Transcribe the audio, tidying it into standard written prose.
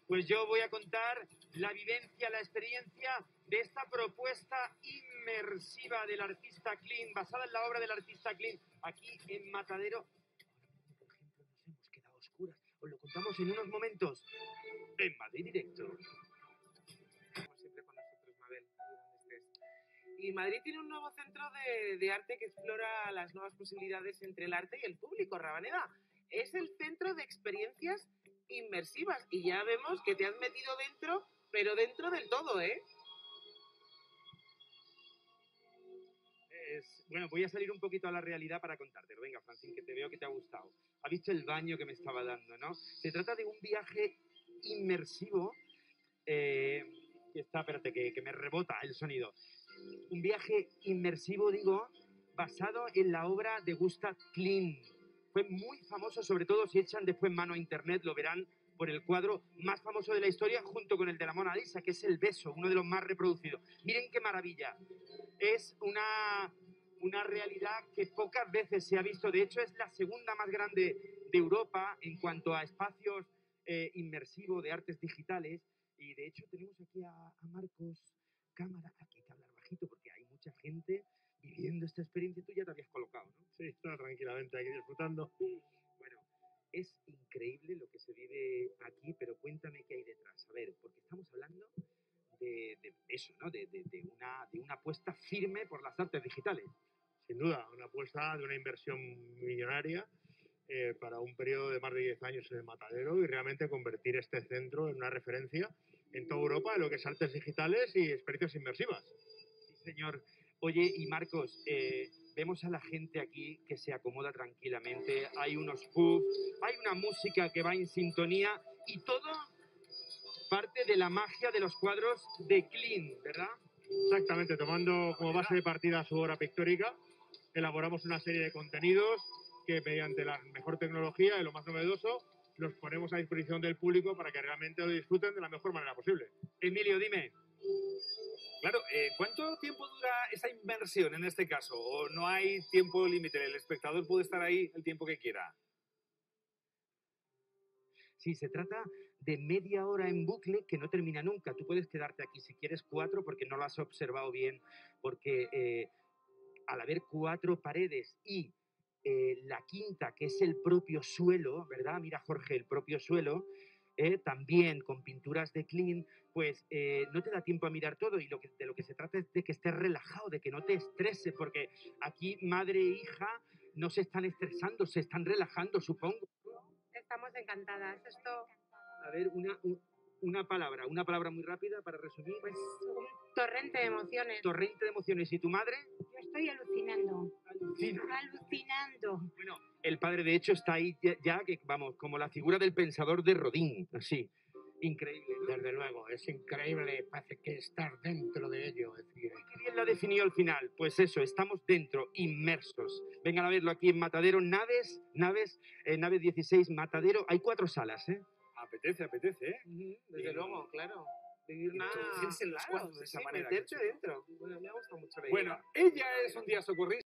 Pues yo voy a contar la vivencia, la experiencia de esta propuesta inmersiva del artista Klein, basada en la obra del artista Klein, aquí en Matadero. Por ejemplo, nos hemos quedado a oscuras. Os lo contamos en unos momentos en Madrid Directo. Como siempre con nosotros, Mabel, ahí donde estés. Y Madrid tiene un nuevo centro de arte que explora las nuevas posibilidades entre el arte y el público, Rabaneda. Es el Centro de Experiencias Inmersivas. Y ya vemos que te has metido dentro, pero dentro del todo, ¿eh? Bueno, voy a salir un poquito a la realidad para contártelo. Venga, Francín, que te veo que te ha gustado. ¿Has visto el baño que me estaba dando, no? Se trata de un viaje inmersivo espérate, que me rebota el sonido. Un viaje inmersivo, digo, basado en la obra de Gustav Klimt. Fue muy famoso, sobre todo si echan después mano a internet, lo verán por el cuadro más famoso de la historia, junto con el de la Mona Lisa, que es El Beso, uno de los más reproducidos. Miren qué maravilla. Es una realidad que pocas veces se ha visto. De hecho, es la segunda más grande de Europa en cuanto a espacios inmersivos de artes digitales. Y de hecho tenemos aquí a Marcos Cámara. Aquí hay que hablar bajito porque hay mucha gente viviendo esta experiencia. Tú ya te habías colocado, ¿no? Sí, está tranquilamente aquí disfrutando. Bueno, es increíble lo que se vive aquí, pero cuéntame qué hay detrás. A ver, porque estamos hablando de eso, ¿no? De una apuesta firme por las artes digitales. Sin duda, una apuesta de una inversión millonaria para un periodo de más de 10 años en el Matadero y realmente convertir este centro en una referencia en toda Europa en lo que es artes digitales y experiencias inmersivas. Sí, señor. Oye, y Marcos, vemos a la gente aquí que se acomoda tranquilamente, hay unos puffs, hay una música que va en sintonía y todo parte de la magia de los cuadros de Klimt, ¿verdad? Exactamente, tomando como base de partida su obra pictórica, elaboramos una serie de contenidos que mediante la mejor tecnología y lo más novedoso los ponemos a disposición del público para que realmente lo disfruten de la mejor manera posible. Emilio, dime. Claro, ¿cuánto tiempo dura esa inmersión en este caso? ¿O no hay tiempo límite? ¿El espectador puede estar ahí el tiempo que quiera? Sí, se trata de media hora en bucle que no termina nunca. Tú puedes quedarte aquí si quieres 4 porque no lo has observado bien, porque al haber 4 paredes y la quinta, que es el propio suelo, ¿verdad? Mira, Jorge, el propio suelo, también con pinturas de Klimt, pues no te da tiempo a mirar todo y de lo que se trata es de que estés relajado, de que no te estreses, porque aquí madre e hija no se están estresando, se están relajando, supongo. Estamos encantadas. Esto, A ver, una palabra muy rápida para resumir. pues, un torrente de emociones. Torrente de emociones. ¿Y tu madre? Yo estoy alucinando. Alucina. Alucinando. Bueno, el padre de hecho está ahí ya que, vamos, como la figura del pensador de Rodin, así. Increíble, ¿no? Desde luego, es increíble, parece que estar dentro de ello. Es decir, Qué bien lo definió al final. Pues eso, estamos dentro, inmersos. Vengan a verlo aquí en Matadero, Naves 16, Matadero. Hay 4 salas, ¿eh? Apetece, ¿eh? Desde luego, claro. Vivir nada. Introducirse en los cuadros de esa manera. Meterte dentro. Bueno, me ha gustado mucho la idea. Bueno, ella es un día socorrista.